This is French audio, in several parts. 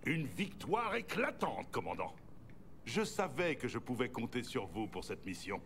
Une victoire éclatante, commandant. Je savais que je pouvais compter sur vous pour cette mission.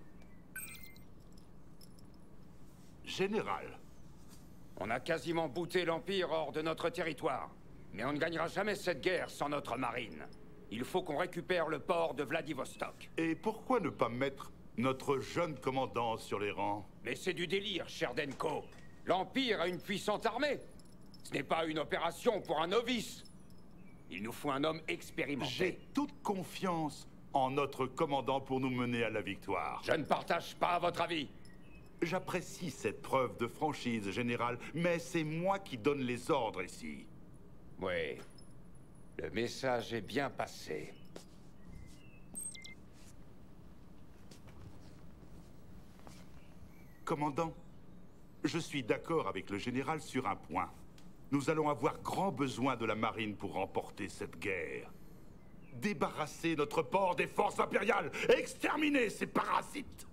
Général. On a quasiment bouté l'Empire hors de notre territoire. Mais on ne gagnera jamais cette guerre sans notre marine. Il faut qu'on récupère le port de Vladivostok. Et pourquoi ne pas mettre notre jeune commandant sur les rangs? Mais c'est du délire, Cherdenko. L'Empire a une puissante armée. Ce n'est pas une opération pour un novice. Il nous faut un homme expérimenté. J'ai toute confiance en notre commandant pour nous mener à la victoire. Je ne partage pas votre avis. J'apprécie cette preuve de franchise, général, mais c'est moi qui donne les ordres ici. Oui. Le message est bien passé. Commandant, je suis d'accord avec le général sur un point. Nous allons avoir grand besoin de la marine pour remporter cette guerre. Débarrasser notre port des forces impériales, exterminer ces parasites.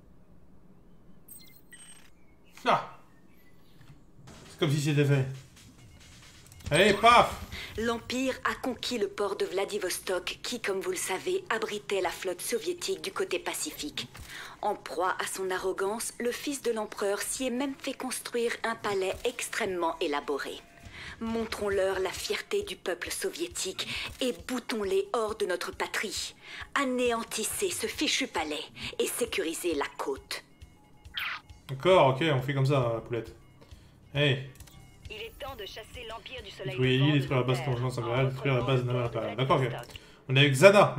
Ah. C'est comme si c'était fait. Allez, paf! L'Empire a conquis le port de Vladivostok qui, comme vous le savez, abritait la flotte soviétique du côté Pacifique. En proie à son arrogance, le fils de l'empereur s'y est même fait construire un palais extrêmement élaboré. Montrons-leur la fierté du peuple soviétique et boutons-les hors de notre patrie. Anéantissez ce fichu palais et sécurisez la côte. D'accord, ok, on fait comme ça, poulette. Hey. Il est temps de chasser l'Empire du Soleil. Oui, détruire la base confiance impériale, détruire la base navale impériale. D'accord, ok. On est avec Zana.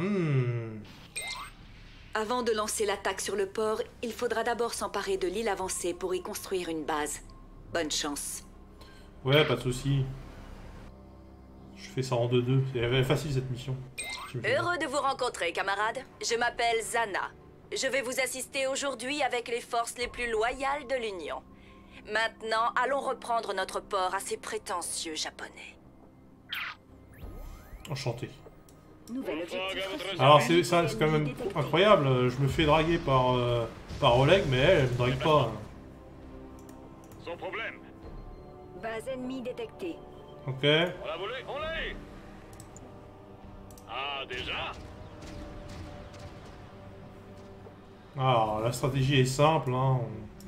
Avant de lancer l'attaque sur le port, il faudra d'abord s'emparer de l'île avancée pour y construire une base. Bonne chance. Ouais, pas de soucis. Je fais ça en 2-2. C'est facile cette mission. Heureux de vous rencontrer, camarades. Je m'appelle Zana. Je vais vous assister aujourd'hui avec les forces les plus loyales de l'Union. Maintenant, allons reprendre notre port à ces prétentieux Japonais. Enchanté. Nouvel objectif. Alors c'est quand même incroyable. Je me fais draguer par Oleg, mais elle me drague pas. Sans problème. Base ennemie détectée. Ok. On l'a volé, on l'a. Ah, déjà? Alors la stratégie est simple, hein.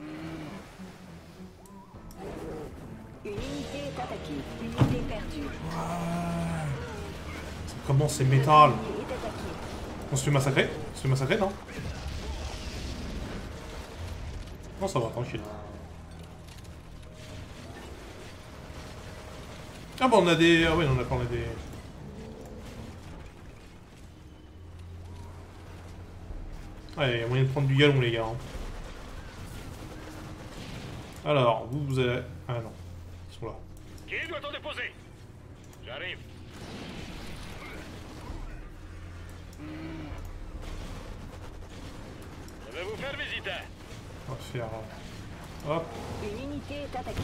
Une unité est attaquée. Unité perdue. Comment c'est métal? Unité est attaquée. On se fait massacrer? On se fait massacrer, non? Non, ça va, tranquille. Ah bon, on a des... Ah oui, on a pas des... Ouais, il y a moyen de prendre du galon, les gars. Hein. Alors, vous allez... Ah non, ils sont là. Qui doit-on déposer? J'arrive. Je vais vous faire visiter. On va faire... Hop. Une unité est attaquée.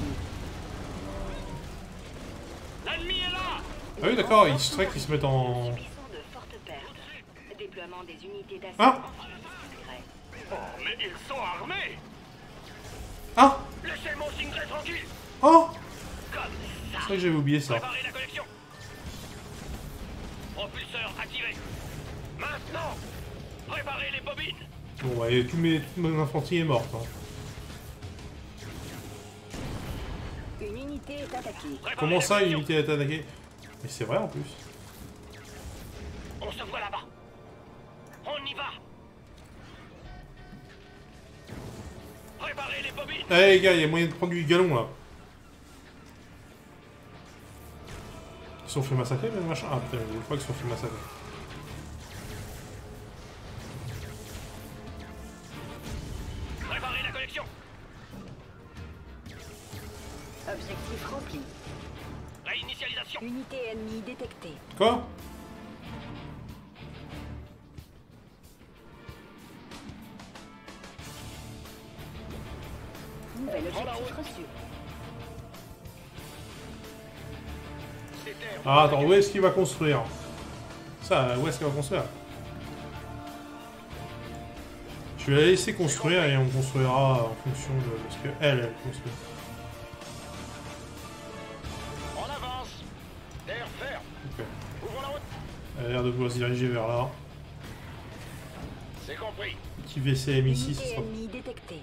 L'ennemi est là. Ah oui, d'accord, il serait qu'ils se mettent en... Subissons de fortes pertes. Déploiement des unités d'assaut. Ah. Oh, mais ils sont armés. Ah. Laissez mon Stingray tranquille. Oh. Comme C'est ça. vrai que j'avais oublié ça. Préparez la connexion. Propulseur activé. Maintenant, préparez les bobines. Bon, bah, et toute mon infanterie est morte. Hein. Une unité est attaquée. Préparez Comment la ça, une connexion. unité est attaquée? Mais c'est vrai en plus. On se voit là-bas. On y va. Préparez les bobines. Allez les gars, il y a moyen de prendre du galon là. Ils se sont fait massacrer même machin. Ah putain, je crois qu'ils se sont fait massacrer. Préparez la connexion. Objectif rempli. Réinitialisation. Unité ennemie détectée. Quoi? Nouvel objectif reçu. Ah attends, où est-ce qu'il va construire? Ça, où est-ce qu'il va construire? Je vais la laisser construire et on construira en fonction de ce qu'elle construit. En avance. Terre ferme. Ok. Ouvrons la route. Elle a l'air de vouloir se diriger vers là. C'est compris. Petit VCM ici, Unité ce sera... ennemie détectée.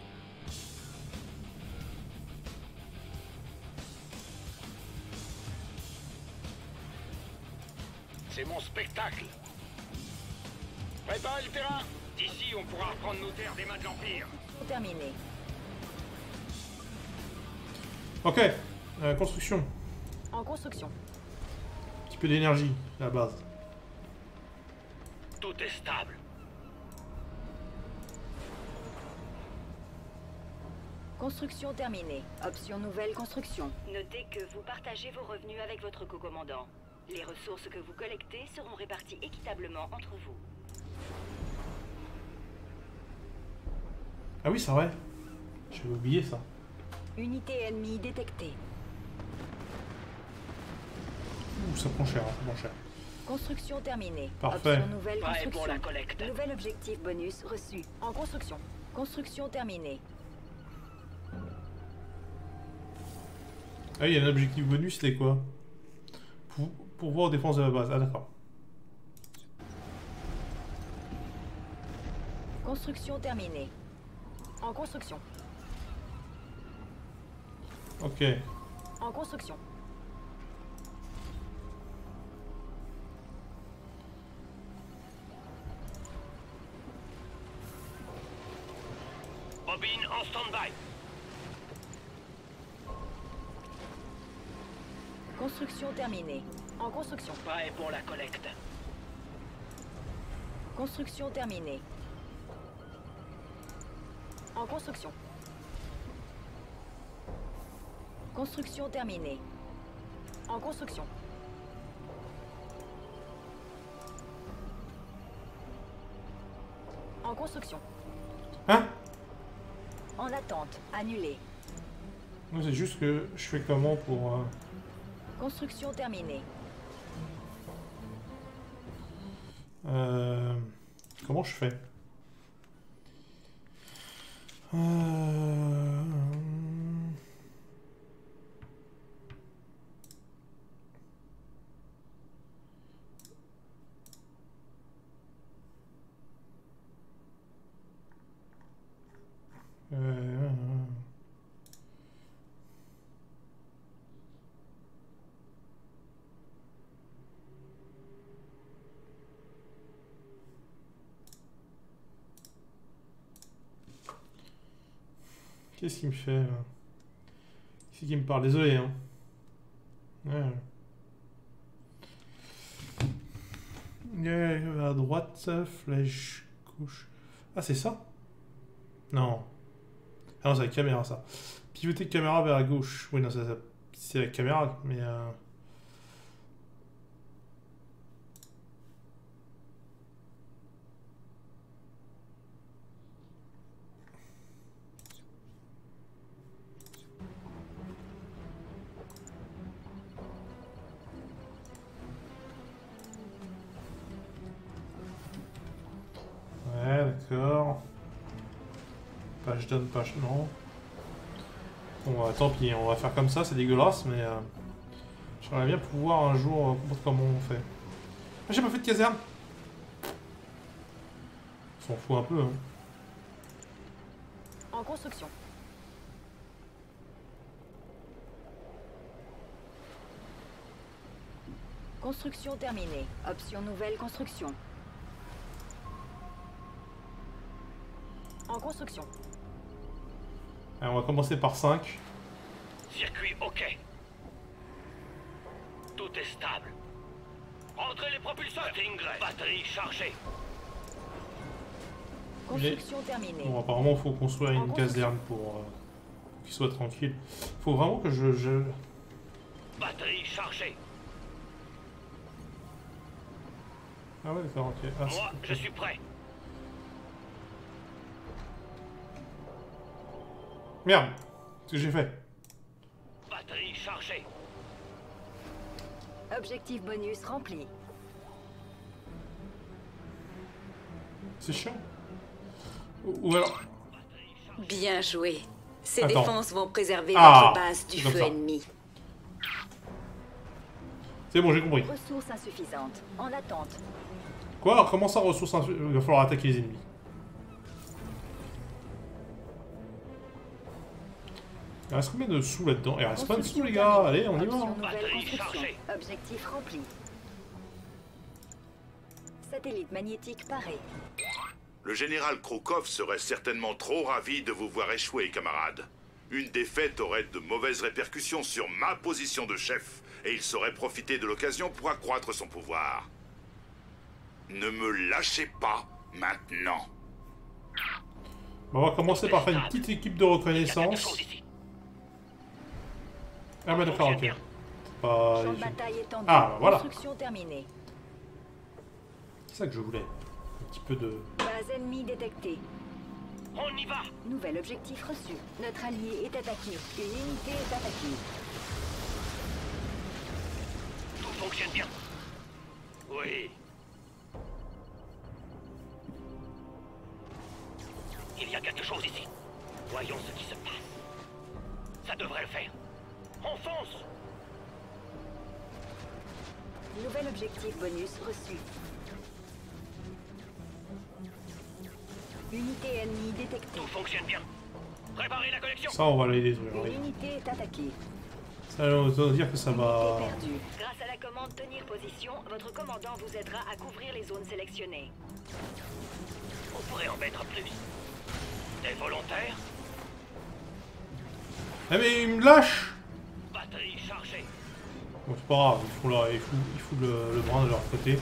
C'est mon spectacle. Préparez le terrain. D'ici, on pourra reprendre nos terres des mains de l'Empire. Terminé. Ok, construction. En construction. Un petit peu d'énergie, la base. Tout est stable. Construction terminée. Option nouvelle construction. Notez que vous partagez vos revenus avec votre co-commandant. Les ressources que vous collectez seront réparties équitablement entre vous. Ah oui, c'est vrai. J'avais oublié ça. Unité ennemie détectée. Ouh, ça prend cher, ça prend cher. Construction terminée. Parfait. Option nouvelle Prêt construction. pour la collecte. Nouvel objectif bonus reçu. En construction. Construction terminée. Ah, il y a un objectif bonus, c'était quoi? Pourvoir aux défenses de la base. Ah, d'accord. Construction terminée. En construction. Ok. En construction. Bobine en stand-by. Construction terminée. En construction. Prêt pour la collecte. Construction terminée. En construction. Construction terminée. En construction. En construction. Hein? En attente. Annulé. Non, c'est juste que je fais comment pour... Construction terminée. Comment je fais? Qu'est-ce qu'il me fait là? C'est qui me parle, désolé hein. Ouais. À droite, flèche gauche. Ah c'est ça? Non. Ah non c'est la caméra ça. Pivoter de caméra vers la gauche. Oui non c'est la caméra mais ouais, d'accord. Page donne, page non. Bon, tant pis, on va faire comme ça, c'est dégueulasse, mais j'aimerais bien pouvoir un jour comprendre comment on fait. Ah, j'ai pas fait de caserne. On s'en fout un peu, hein. En construction. Construction terminée. Option nouvelle construction. En construction. Allez, on va commencer par 5. Circuit OK. Tout est stable. Rentrez les propulseurs. Stingray. Batterie chargée. Construction terminée. Bon, apparemment, il faut construire une caserne pour qu'il soit tranquille. Faut vraiment que je... Batterie chargée. Ah ouais, d'accord, ok. Ah, Moi, ok. je suis prêt. Merde, qu'est-ce que j'ai fait? Batterie chargée. Objectif bonus rempli. C'est chiant. Ou alors... Bien joué. Ces Attends. défenses vont préserver Ah, votre base du comme feu ça. ennemi. C'est bon, j'ai compris. Ressources insuffisantes. En attente. Quoi? Comment ça, ressources insuffisantes? Il va falloir attaquer les ennemis. Il reste combien de sous là-dedans? Il reste pas de sous, les gars. Allez, on y va. Nouvelle construction. Objectif rempli. Satellite magnétique paré. Le général Krokov serait certainement trop ravi de vous voir échouer, camarade. Une défaite aurait de mauvaises répercussions sur ma position de chef, et il saurait profiter de l'occasion pour accroître son pouvoir. Ne me lâchez pas maintenant. Bon, on va commencer par faire une petite équipe de reconnaissance. Ah bah d'accord, ok. C'est pas... Champ de bataille étendu. Ah, bah voilà. Construction terminée. C'est ça que je voulais. Un petit peu de... Base ennemie détectée. On y va. Nouvel objectif reçu. Notre allié est attaqué. Une unité est attaquée. Tout fonctionne bien. Oui. Il y a quelque chose ici. Voyons ce qui se passe. Ça devrait le faire. On fonce. Nouvel objectif bonus reçu. Unité ennemie détectée. Tout fonctionne bien. Préparez la collection. Ça, on va les détruire. Une Oui. unité est attaquée. Ça veut dire que ça va... Unité perdue. Grâce à la commande tenir position, votre commandant vous aidera à couvrir les zones sélectionnées. On pourrait en mettre plus. Des volontaires. Eh mais il me lâche! Batterie chargée. Bon, c'est pas grave, il faut le brin de leur côté.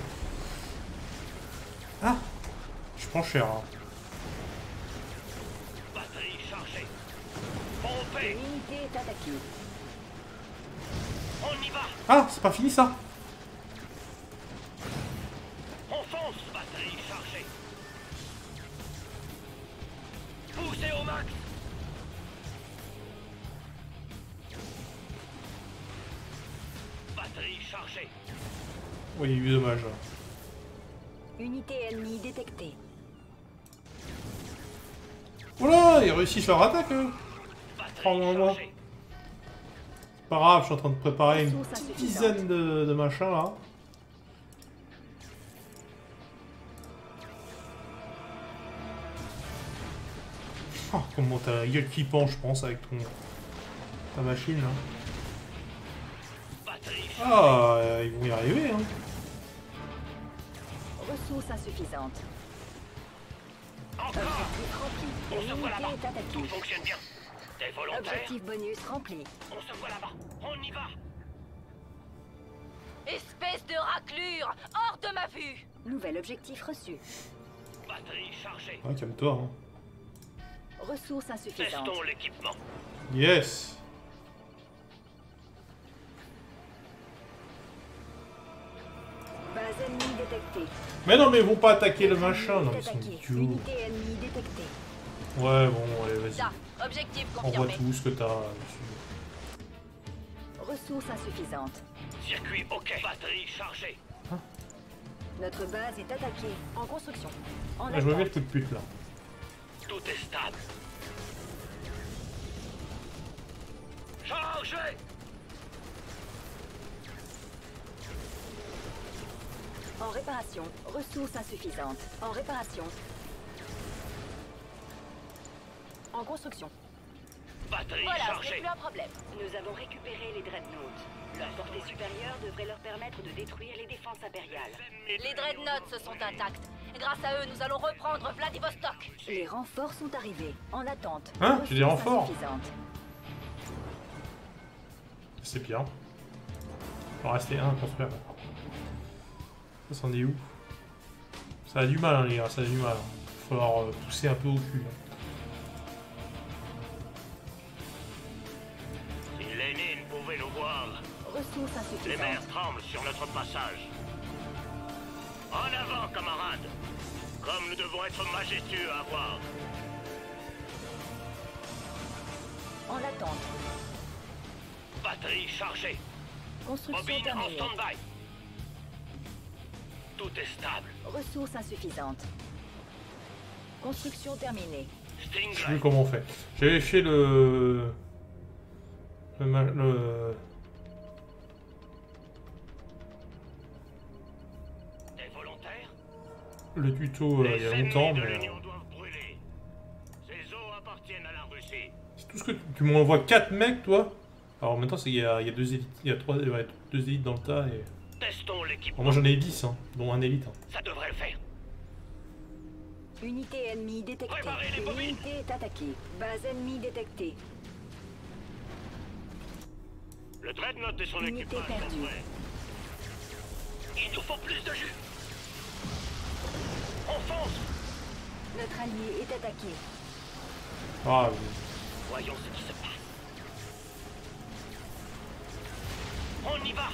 Ah! Je prends cher, hein. Batterie chargée. Pompée. Une unité est attaquée. On y va. Ah! C'est pas fini, ça! On fonce. Batterie chargée. Poussez au max. Batterie chargée. Oui, il y a eu dommage. Unité ennemie détectée. Voilà! Ils réussissent leur attaque, eux! Batterie Prends-moi. chargée. C'est pas grave, je suis en train de préparer une Ressources petite insuffisantes. dizaine de machins, là. Oh, comment t'as la gueule qui penche, je pense, avec ta machine, là. Batterie chargée. Ah, ils vont y arriver, hein. Ressources insuffisantes. Encore. Objectif rempli. On se Une voit unité là-bas. est Tout attaquée. fonctionne bien. Des volontaires. Objectif bonus rempli. On se voit là-bas. On y va. Espèce de raclure! Hors de ma vue! Nouvel objectif reçu. Batterie chargée. Ouais, calme-toi, hein. Ressources insuffisantes. Testons l'équipement. Yes! Base ennemie détectée. Mais non, mais ils vont pas attaquer le machin, non, Unité ils sont attaquée. idiots. Unité ennemie détectée. Ouais, bon, allez, vas-y. Ça, objectif Envoie confirmé. tout ce que t'as dessus. Ressources insuffisantes. Circuit OK. Batterie chargée. Notre base est attaquée. En construction. En Ah, je me mets le attente. coup de pute, là. Tout est stable. Chargez. En réparation. Ressources insuffisantes. En réparation. En construction. Batterie Voilà, ce n'est chargée. plus un problème. Nous avons récupéré les dreadnoughts. Leur portée supérieure devrait leur permettre de détruire les défenses impériales. Les dreadnoughts se sont intacts. Grâce à eux, nous allons reprendre Vladivostok. Les renforts sont arrivés. En attente. Hein, j'ai des Ressources renforts. insuffisantes. C'est bien. Il va rester un à construire. Ça s'en est où? Ça a du mal, hein, les gars, ça a du mal. Il va falloir pousser un peu au cul. Hein. Si Lénine pouvait nous voir, Ressources les insuffisantes. mers tremblent sur notre passage. En avant, camarades. Comme nous devons être majestueux à voir. En attente. Batterie chargée. Construction Bobine en terminée. stand-by. Tout est stable. Ressources insuffisantes. Construction terminée. Je sais plus Stingray. comment on fait. J'ai vérifié le volontaires? le tuto il y a longtemps, ennemis de mais... l'Union doivent brûler. Ces eaux appartiennent à la Russie. C'est tout ce que tu m'envoies 4 mecs, toi? Alors, en même temps, il y a 2 élites, il y a 2 élites dans le tas, et... Testons l'équipement. Bon, moi j'en ai 10, hein, dont un élite. Hein. Ça devrait le faire. Unité ennemie détectée. Préparez les Une bobines. unité est attaquée. Base ennemie détectée. Le Dreadnought et son Unité équipage perdue. sont prêts. Il nous faut plus de jus. On fonce. Notre allié est attaqué. Ah, Voyons ce qui se passe. On y va.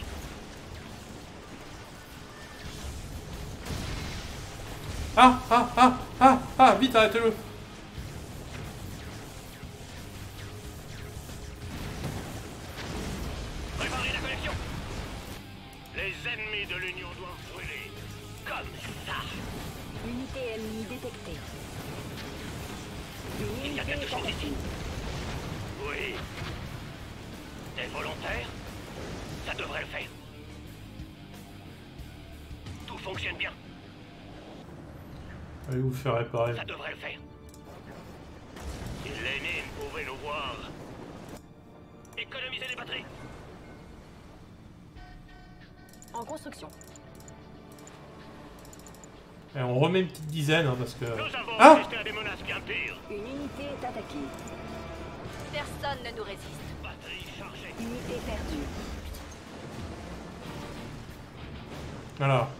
Vite, arrêtez-le. Préparez la connexion. Les ennemis de l'Union doivent brûler. Comme ça. Unité ennemie détectée. Une Il y a unité quelque est chose attaquée. ici. Oui. Des volontaires? Ça devrait le faire. Tout fonctionne bien. Allez vous faire réparer. Ça devrait le faire. Si Lénine pouvait nous voir. Économisez les batteries. En construction. Et on remet une petite dizaine, hein, parce que... Nous avons Ah! résisté à des menaces bien pires. Une unité est attaquée. Personne ne nous résiste. Batterie chargée. Unité perdue. Voilà.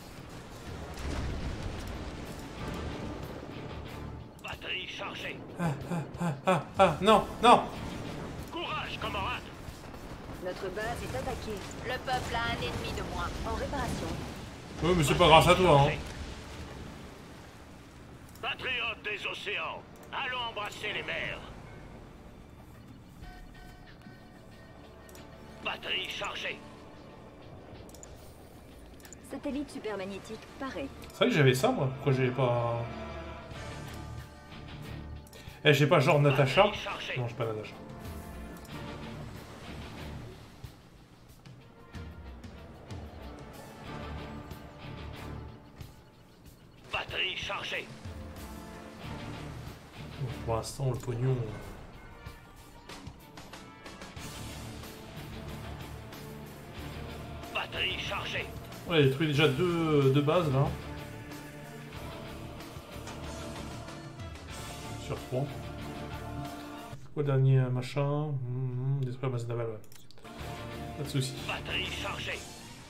Batterie chargée. Non, non. Courage, camarade. Notre base est attaquée. Le peuple a un ennemi de moins. En réparation. Oui, mais c'est pas grâce à toi, hein. Patriotes des océans, allons embrasser les mers. Batterie chargée. Satellite supermagnétique paré. C'est vrai que j'avais ça, moi. Pourquoi j'avais pas... Eh, j'ai pas genre Natacha. Batterie chargée. Non, j'ai pas Natacha. Batterie chargée. Donc, pour l'instant, le pognon... Batterie chargée. Ouais, j'ai trouvé déjà deux bases, là. Sur 3. Quoi, le dernier machin? Détruire la base navale, ouais. Pas de soucis. Batterie chargée.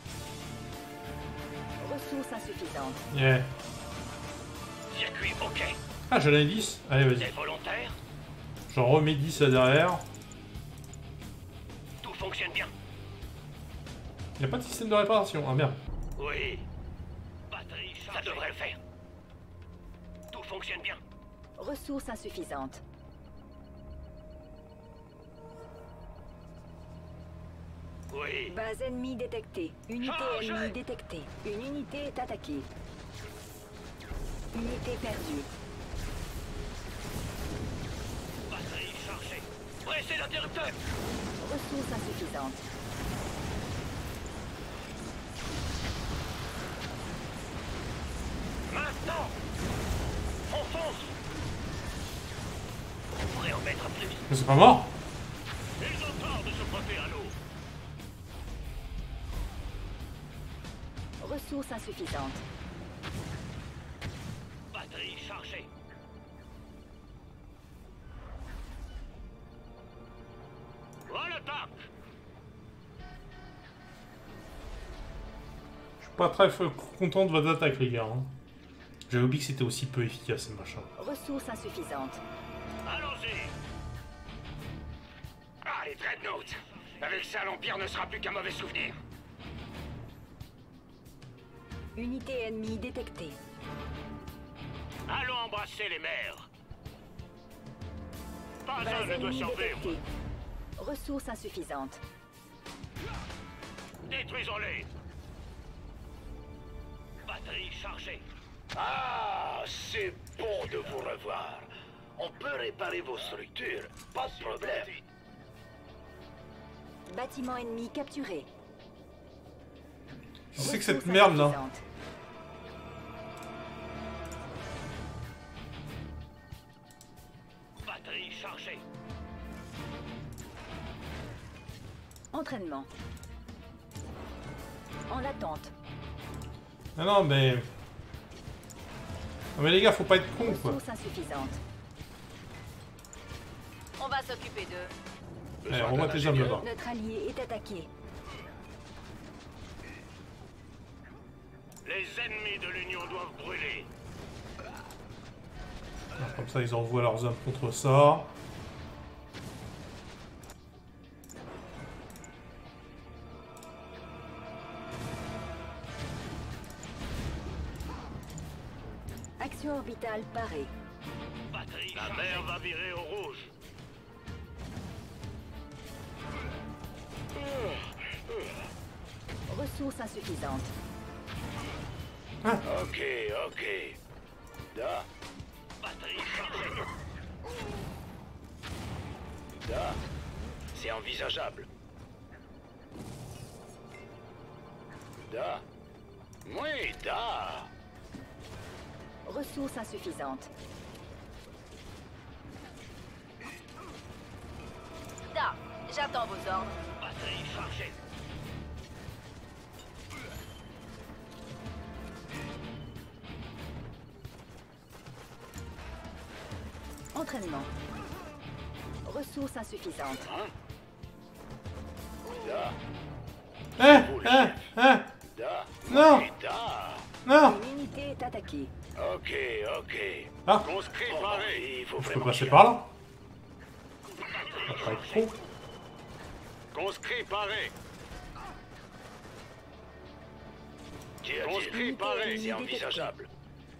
Ressources insuffisantes. Yeah. Circuit OK. Ah, j'en ai 10. Allez, Des vas-y. volontaires. J'en remets 10 là derrière. Tout fonctionne bien. Y a pas de système de réparation. Ah, merde. Oui. Batterie chargée. Ça devrait le faire. Tout fonctionne bien. Ressources insuffisantes. Oui. Base ennemie détectée. Unité Chargez. ennemie détectée. Une unité est attaquée. Unité perdue. Batterie chargée. Pressez l'interrupteur. Ressources insuffisantes. Maintenant. On fonce. On pourrait en mettre plus. Mais c'est pas mort. Ils ont tort de se frotter à l'eau. Ressources insuffisantes. Batterie chargée. Voilà tac. Je suis pas très content de votre attaque, les gars. Hein. J'avais oublié que c'était aussi peu efficace, ces machins. Ressources insuffisantes. Allons-y. Ah, les Dreadnoughts. Avec ça, l'Empire ne sera plus qu'un mauvais souvenir. Unité ennemie détectée. Allons embrasser les mers. Pas un Base ne doit ennemie survivre. détectée. Ressources insuffisantes. Détruisons-les. Batterie chargée. Ah, c'est bon de vous revoir. On peut réparer vos structures, pas de problème. Bâtiment ennemi capturé. Je sais que cette Ressources merde là. insuffisantes. Entraînement. En attente. Ah non, mais... Non mais les gars, faut pas être con, quoi. Ressources insuffisantes. On va s'occuper d'eux. Allez, on voit tes hommes là-bas. Notre allié est attaqué. Les ennemis de l'Union doivent brûler. Alors, comme ça, ils envoient leurs hommes contre ça. Action orbitale parée. Batterie. La mer va virer au rouge. Ressources insuffisantes. Ok, ok. Da, Batterie chargée. da. C'est envisageable. Da. Oui, da. Ressources insuffisantes. Da, j'attends vos ordres. Batterie chargée. Entraînement. Ressources insuffisantes. Da, Hein da. Non. Oui, da. Non. Une unité est attaquée. Ok, ok. Ah, Conscrit Bon, paré. il faut je peux vraiment passer chier. par là. Ça va pas être trop. Conscrit paré. Qu'y a-t-il? Conscrit paré. C'est envisageable.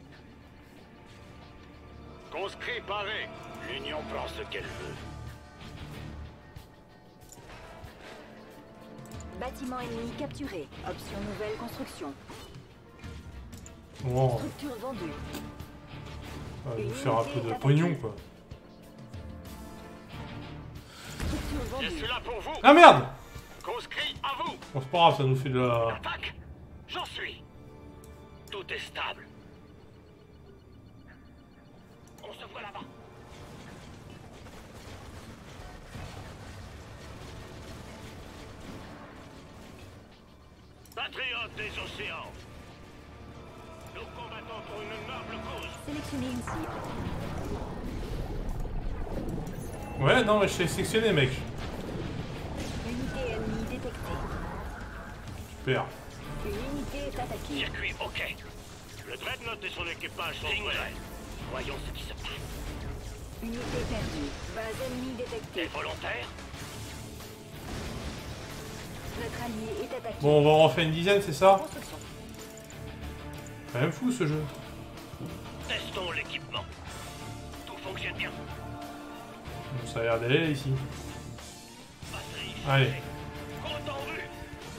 Conscrit paré. L'Union prend ce qu'elle veut. Bâtiment ennemi capturé. Option nouvelle construction. Bon, Structure vendue. on va nous faire un peu de pognon, quoi. Structure Je vendue. suis là pour vous. Ah merde. Conscrit à vous. Bon, c'est pas grave, ça nous fait de la... Attaque. J'en suis. Tout est stable. On se voit là-bas. Patriotes des océans. Nous combattons pour une noble cause. Sélectionnez une cible. Ouais, non, mais je t'ai sélectionné, mec. Unité ennemie détectée. Super. Une unité est attaquée. Circuit OK. Le Dreadnought et son équipage sont prêts. Voyons ce qui se passe. Unité perdue. Base ennemie Des détectée. volontaires? Notre allié est attaqué. Bon, on va en refaire une dizaine, c'est ça? Construction. C'est quand même fou, ce jeu. Testons l'équipement. Tout fonctionne bien. Bon, ça a l'air d'aller, ici. Batterie Allez. chargée. Compte en vue.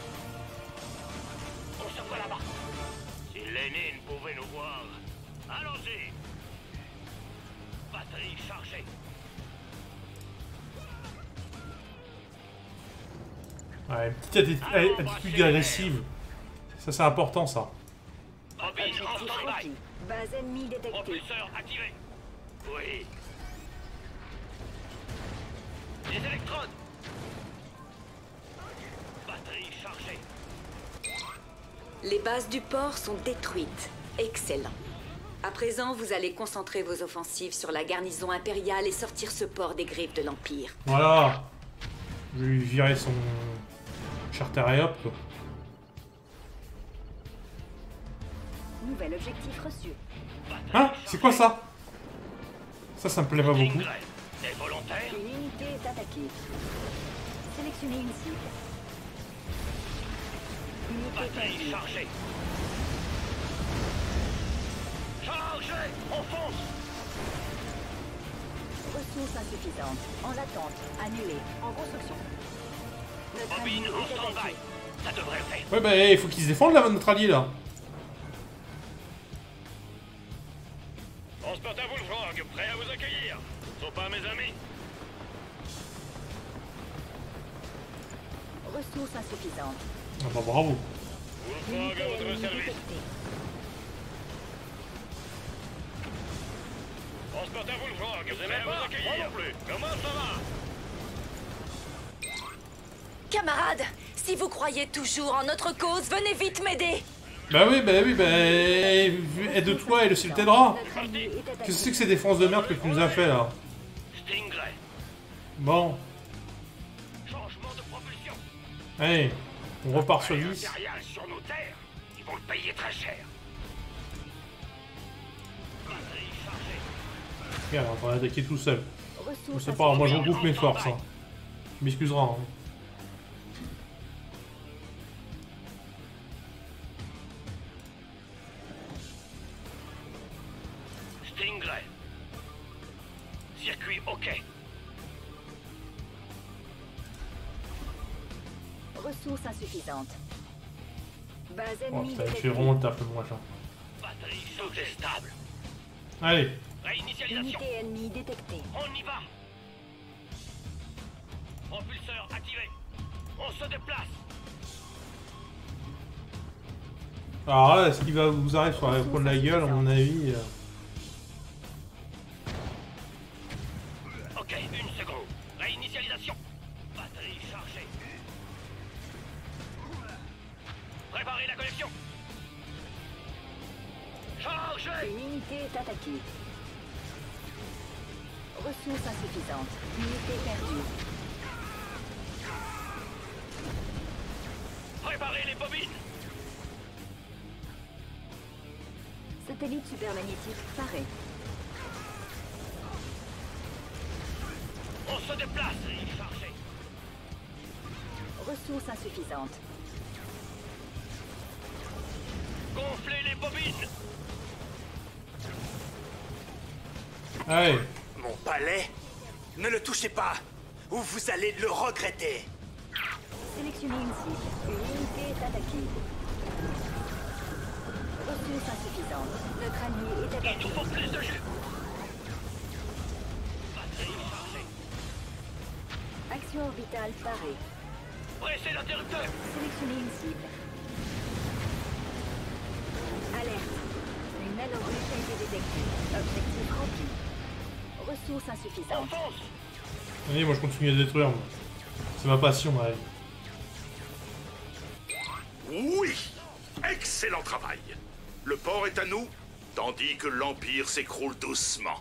On se voit là-bas. Si Lénine pouvait nous voir. Allons-y. Batterie chargée. Ouais, petite attitude agressive. Ça, c'est important, ça. Bobine en Objectif stand-by. requis. Base ennemie détectée. Propulseur activé. Oui. Les électrodes. Batterie chargée. Les bases du port sont détruites. Excellent. À présent, vous allez concentrer vos offensives sur la garnison impériale et sortir ce port des griffes de l'Empire. Voilà. Je vais lui virer son... charter et hop, quoi. Nouvel objectif reçu. Hein? C'est quoi ça? Ça me plaît pas beaucoup. Ingray. Des volontaires? Une unité est attaquée. Sélectionnez une cible. Unité Batterie perdue. chargée. Chargez! On fonce! Ressources insuffisantes. En attente. Annulé. En construction. Notre allié Bobine en est stand-by. attaqué. Ça devrait le faire. Ouais, bah, il faut qu'il se défende, là, notre allié, là. Transport à vous le frog, prêt à vous accueillir. Sont pas mes amis? Ressources insuffisantes. Ah bah, bravo. Vous le frog Unité à votre ennemie service. détectée. Transport à vous le frog, prêt à vous accueillir. Comment ça va? Camarades, si vous croyez toujours en notre cause, venez vite m'aider. Bah oui, aide-toi et le ciel t'aidera. Qu'est-ce que c'est que ces défenses de merde que tu nous as fait là? Stingray. Bon, Changement de propulsion. allez, on repart sur 10. Impérial sur nos terres. Ils vont le payer très cher. Batterie chargée. Regarde, on va attaquer tout seul. Je Ressources sais pas, moi je regroupe mes forces. Hein. Tu m'excuseras. Hein. Stingray. Circuit OK. Ressources insuffisantes. Base Oh, ennemie putain, je détectée. suis vraiment le taf le machin. Batterie chargée stable. Allez, Réinitialisation. Unité ennemie détectée. On y va. Propulseur activé. On se déplace. alors là, ce qui va vous arriver sur la prendre la gueule, à mon avis. OK, une seconde. Réinitialisation. Batterie chargée. Préparez la connexion. Chargez. Une unité est attaquée. Ressources insuffisantes. Unité perdue. Préparez les bobines. Satellite supermagnétique paré. On se déplace. Chargez. Ressources insuffisantes. Gonflez les bobines. Allez, Mon palais? Ne le touchez pas, ou vous allez le regretter. Sélectionnez une cible. Une unité est attaquée. Ressources insuffisantes. Notre allié est Il attaqué. nous faut plus de jus. Batterie chargée. Action orbitale parée. Pressez l'interrupteur. Sélectionnez une cible. Alerte. Une nanorue a été détectée. Objectif rempli. Ressources On insuffisantes. fonce. allez, moi je continue à détruire. Moi. C'est ma passion, allez. Oui! Excellent travail! Le port est à nous, tandis que l'Empire s'écroule doucement.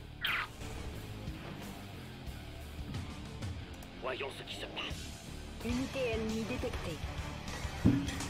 Voyons ce qui se passe. Unité ennemie détectée.